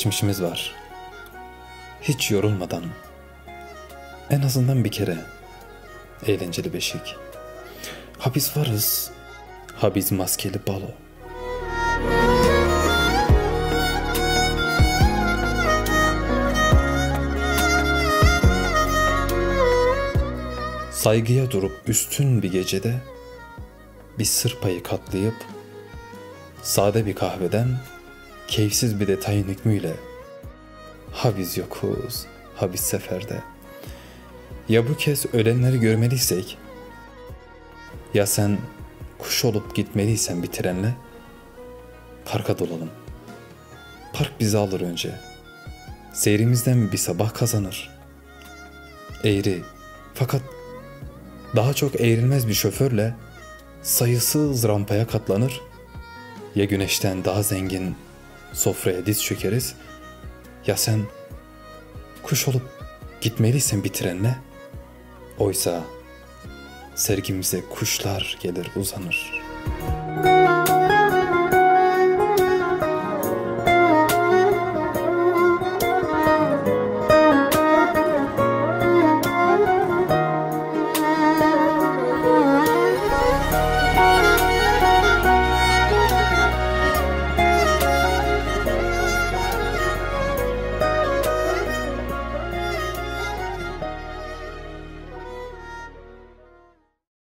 geçmişimiz var. Hiç yorulmadan, en azından bir kere, eğlenceli beşik. Ha biz varız, ha biz maskeli balo. Saygıya durup üstün bir gecede, bir sır payı katlayıp, sade bir kahveden, keyifsiz bir detayın hükmüyle, ha biz yokuz, ha biz seferde. Ya bu kez ölenleri görmeliysek, ya sen kuş olup gitmeliysen bir trenle, parka dolalım. Park bizi alır önce. Seyrimizden bir sabah kazanır. Eğri, fakat daha çok eğrilmez bir şoförle sayısız rampaya katlanır. Ya güneşten daha zengin sofraya diz çökeriz, ya sen kuş olup gitmeliysen bir trenle, oysa sergimize kuşlar gelir uzanır.